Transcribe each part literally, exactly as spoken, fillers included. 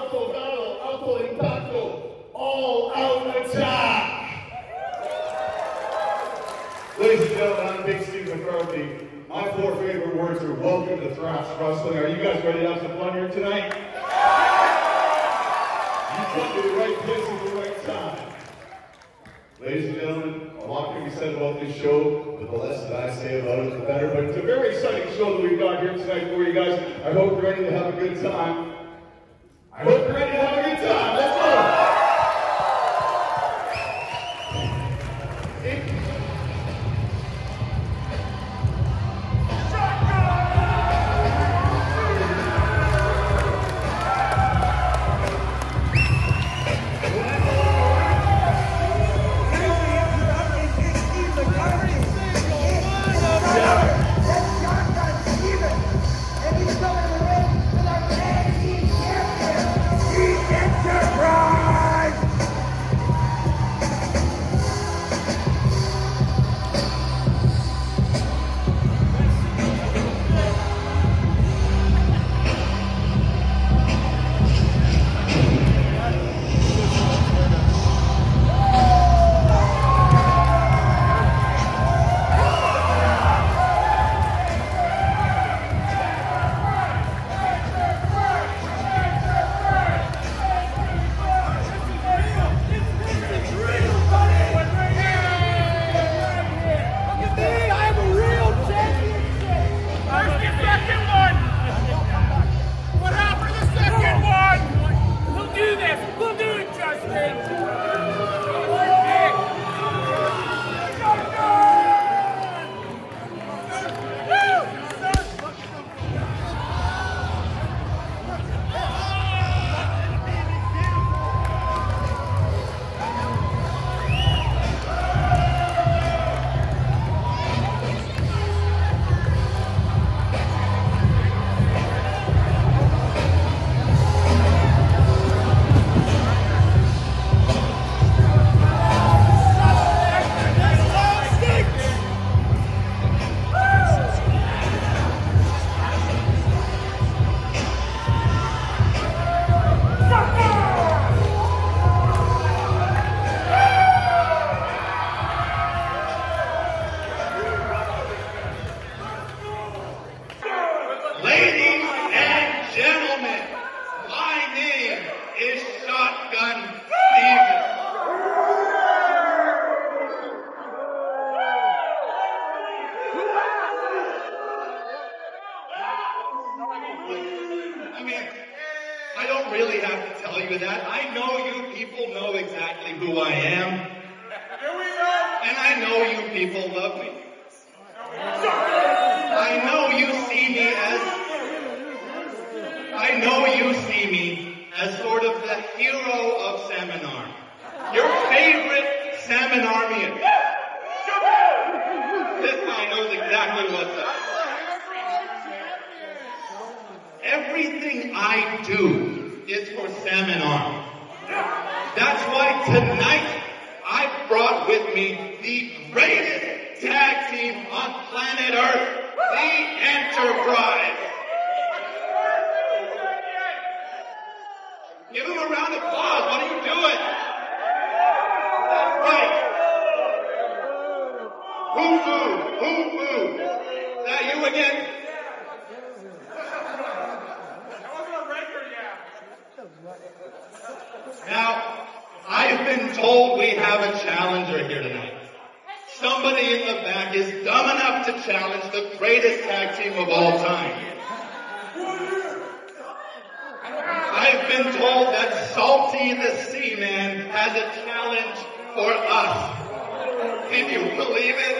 Alto Dado, Alto Impacto, All Out Attack! Ladies and gentlemen, I'm Big Steve McCarthy. My four favorite words are welcome to Thrash Wrestling. Are you guys ready to have some fun here tonight? You come to the right place at the right time. Ladies and gentlemen, a lot can be said about this show, but the less that I say about it, the better. But it's a very exciting show that we've got here tonight for you guys. I hope you're ready to have a good time. I hope you're ready to have a good time. Let's go! Everything I do is for Salmon. That's why tonight I brought with me the greatest tag team on planet Earth, the Enterprise. Give them a round of applause. What are you doing? That's right. Who boo? Who boo? Is that you again? Now, I've been told we have a challenger here tonight. Somebody in the back is dumb enough to challenge the greatest tag team of all time. I've been told that Salty the Seaman has a challenge for us. Can you believe it?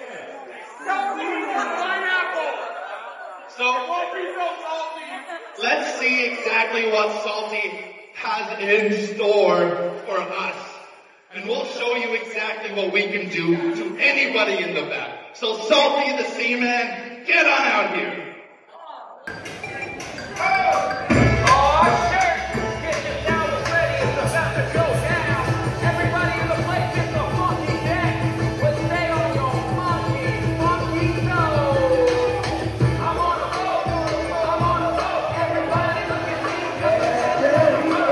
So, let's see exactly what Salty has in store for us. And we'll show you exactly what we can do to anybody in the back. So Salty the Seaman, get on out here. Yeah.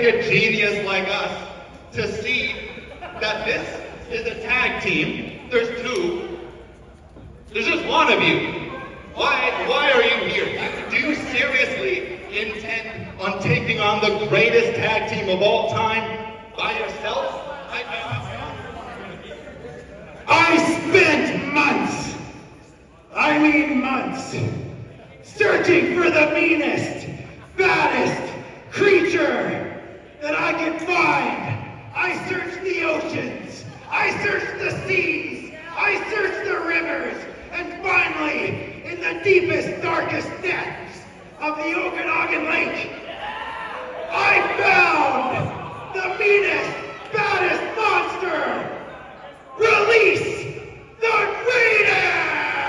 take a genius like us to see that this is a tag team. There's two. There's just one of you. Why, why are you here? Do you seriously intend on taking on the greatest tag team of all time by yourself? I, I spent months, I mean months, searching for the meanest, baddest creature that I could find. I searched the oceans, I searched the seas, I searched the rivers, and finally, in the deepest, darkest depths of the Okanagan Lake, I found the meanest, baddest monster! Release the Raiden!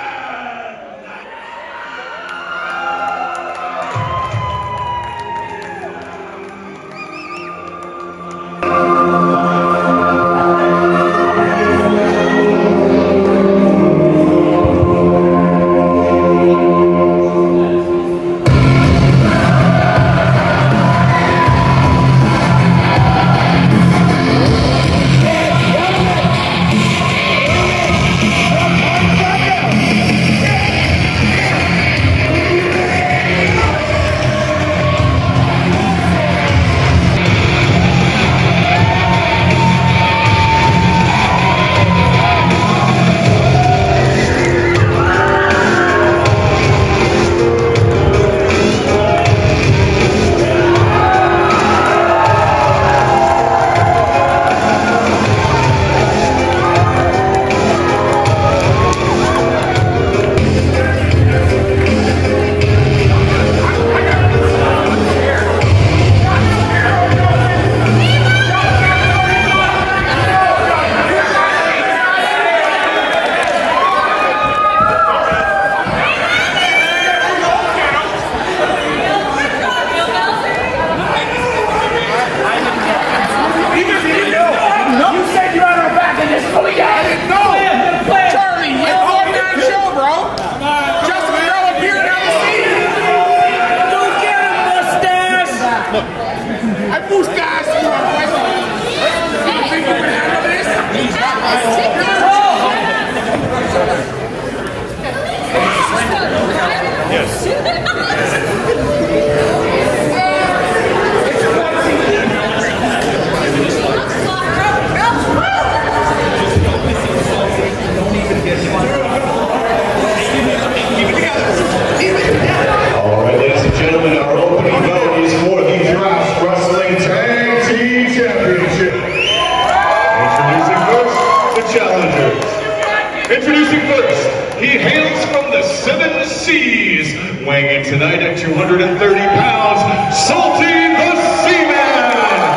Introducing first, he hails from the seven seas, weighing in tonight at two hundred thirty pounds, Salty the Seaman!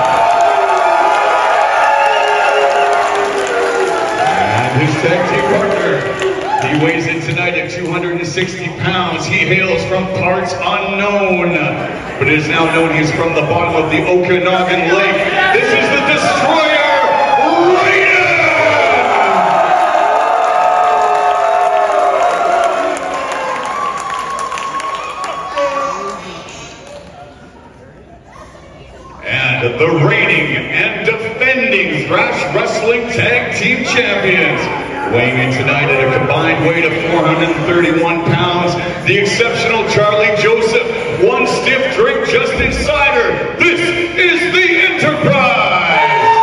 And his tag team partner, he weighs in tonight at two hundred sixty pounds, he hails from parts unknown, but it is now known he is from the bottom of the Okanagan Lake. This is the Destroyer, Raiden! The reigning and defending Thrash Wrestling Tag Team Champions, weighing in tonight at a combined weight of four hundred thirty-one pounds, the exceptional Charlie Joseph, one stiff drink just in Cider. This is the Enterprise!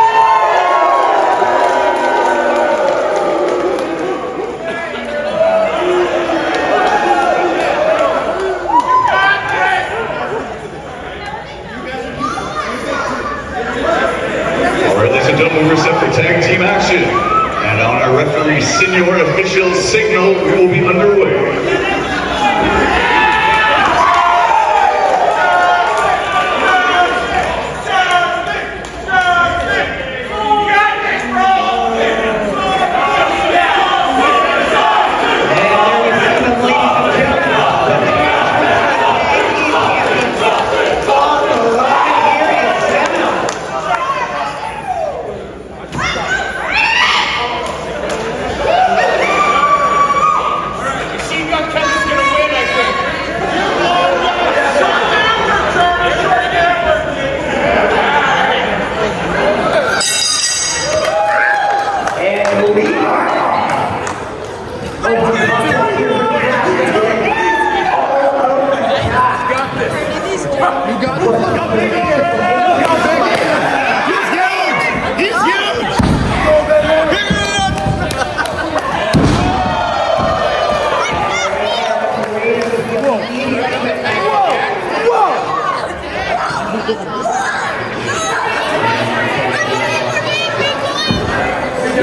We're set for tag team action, and on our referee senior official signal, we will be underway. Gonna win, I think.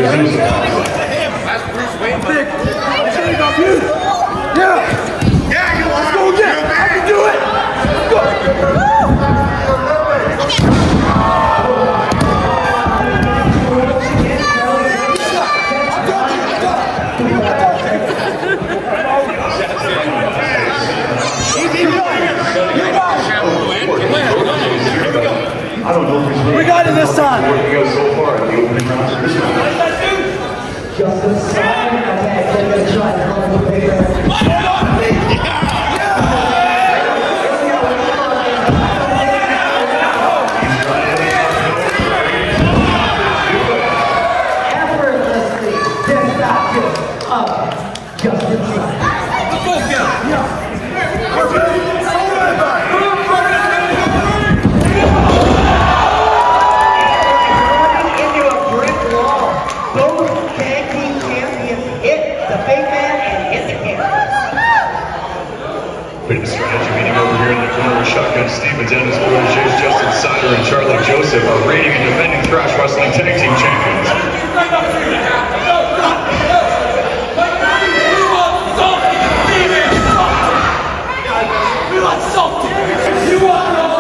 We got it this time. Bit of strategy meeting over here in the corner with Shotgun Stevens and his protégés Justin Cider and Charlie Joseph are reigning and defending Thrash Wrestling Tag Team Champions. We want salt! You want salt!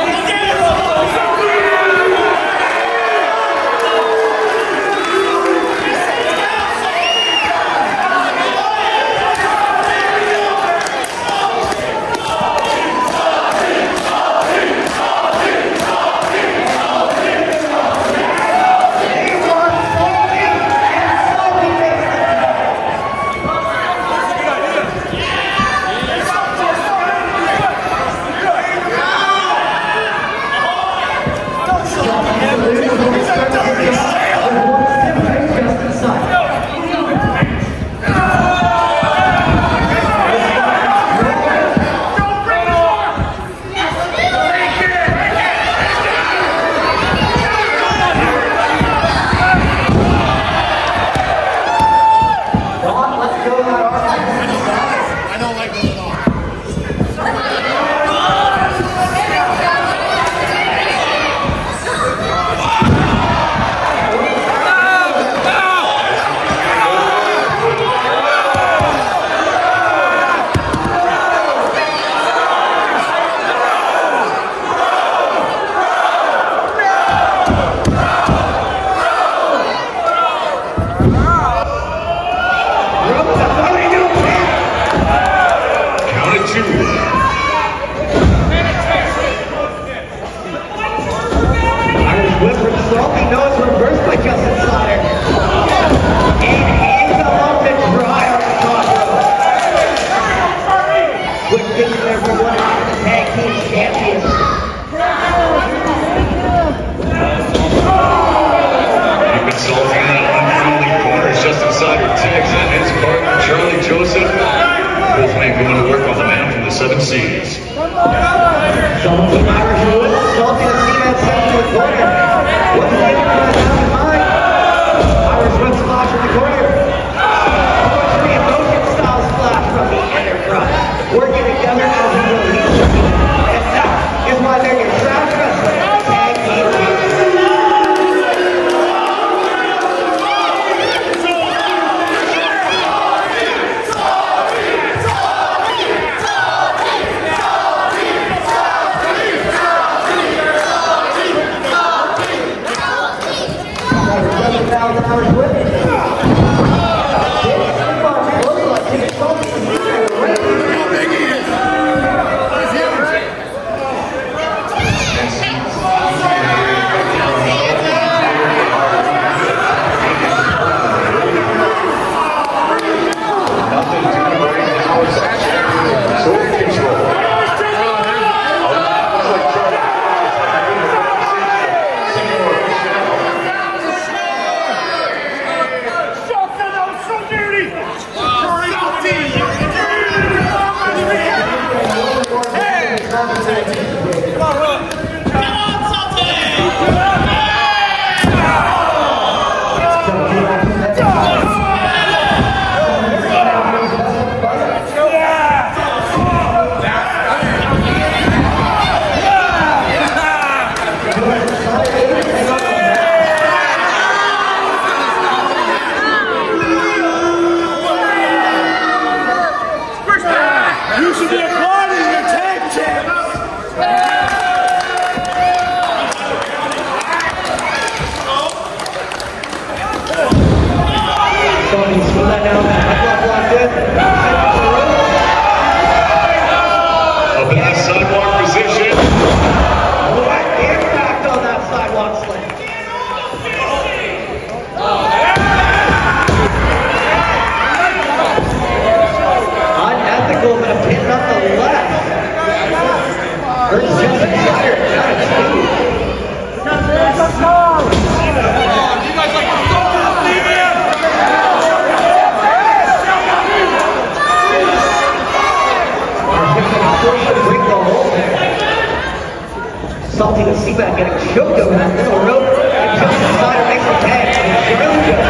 Salty the Seaman getting choked over that middle rope. And Justin Cider makes a tag. It's really good.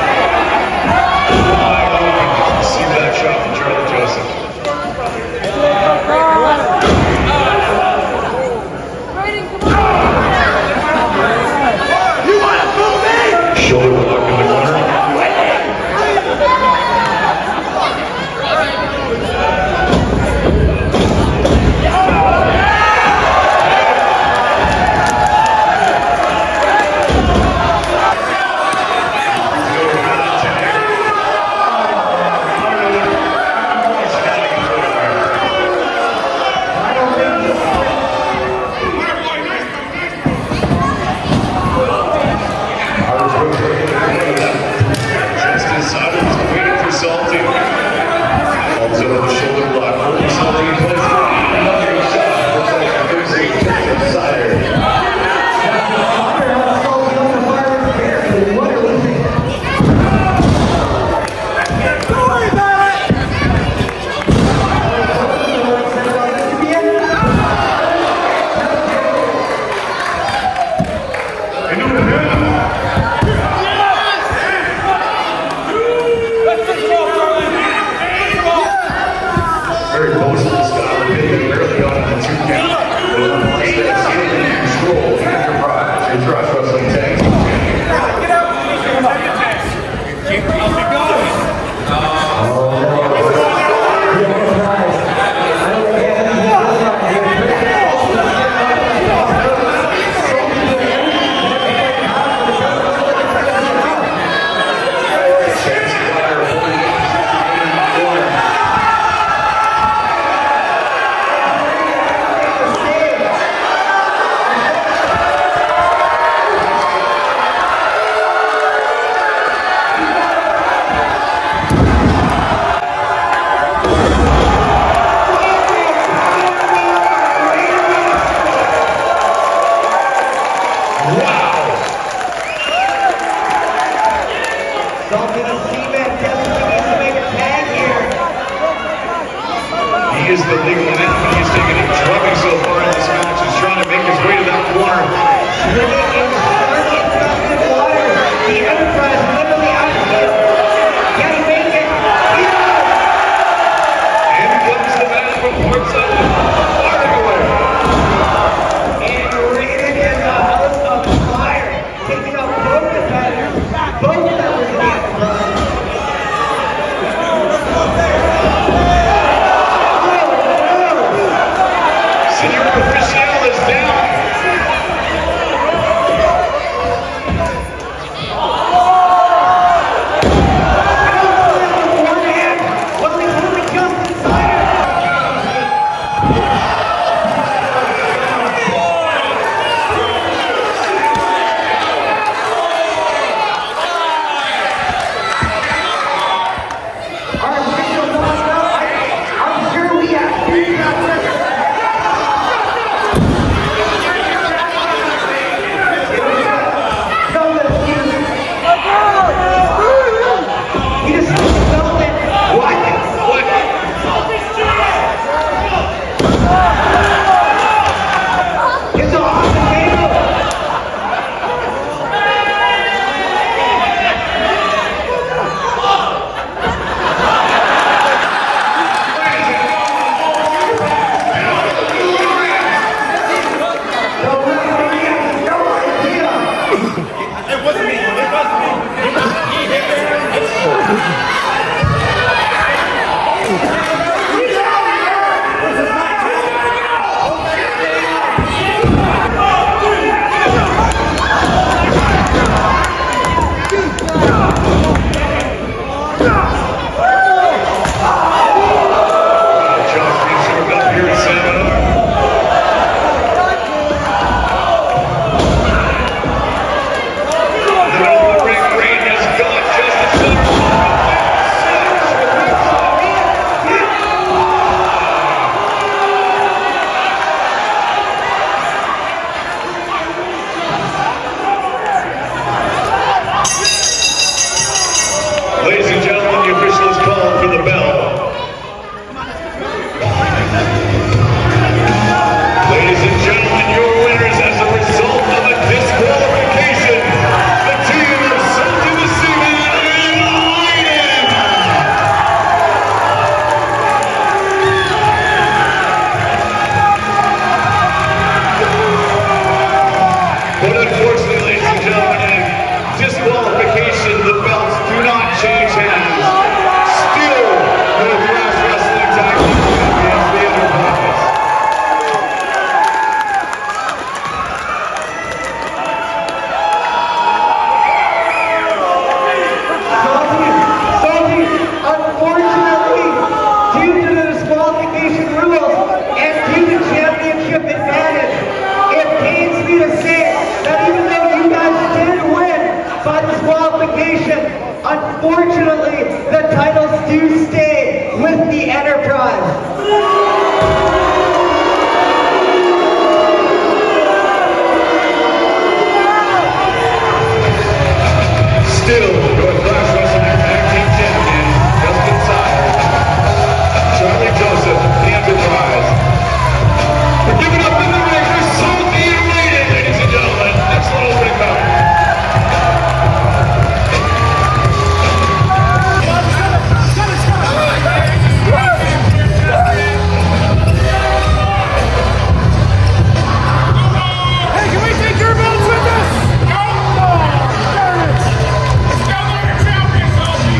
See that shot from Charlie Joseph. You want to fool me? Shoulder block in the corner. He is the legal enemy. He's taking a drubbing so far in this match. He's trying to make his way to that corner. Swimming in shark-infested water. The Enterprise literally out of here. Can he make it? Yeah! In comes the man from Portside. Firing away. And Raiden is a house of fire. Taking out both competitors. Both members of the Enterprise. unfortunately, the titles do stay with the Enterprise. Still, your Thrash Wrestling Tag Team Champion, Justin Cider, Charlie Joseph, the Enterprise. We're giving up in the ring for Salty and Rated, ladies and gentlemen. Excellent opening bout. Hey, can we take your belts with us? No! Darn it! Still not a champion, Salty!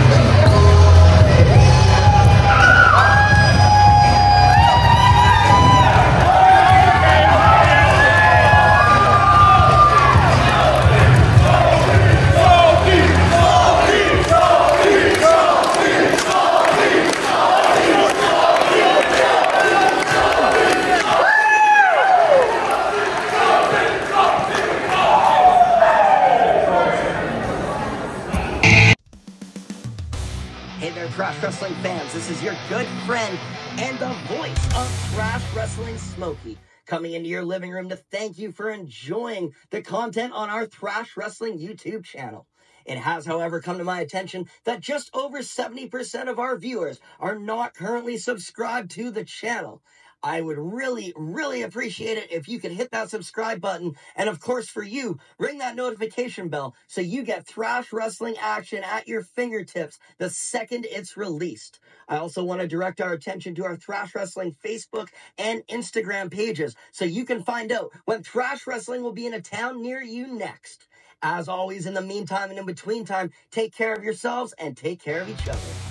Hey there, Thrash Wrestling fans. This is your good friend and the voice of Thrash Wrestling, Smokey, coming into your living room to thank you for enjoying the content on our Thrash Wrestling YouTube channel. It has, however, come to my attention that just over seventy percent of our viewers are not currently subscribed to the channel. I would really, really appreciate it if you could hit that subscribe button. And of course, for you, ring that notification bell so you get Thrash Wrestling action at your fingertips the second it's released. I also want to direct our attention to our Thrash Wrestling Facebook and Instagram pages so you can find out when Thrash Wrestling will be in a town near you next. As always, in the meantime and in between time, take care of yourselves and take care of each other.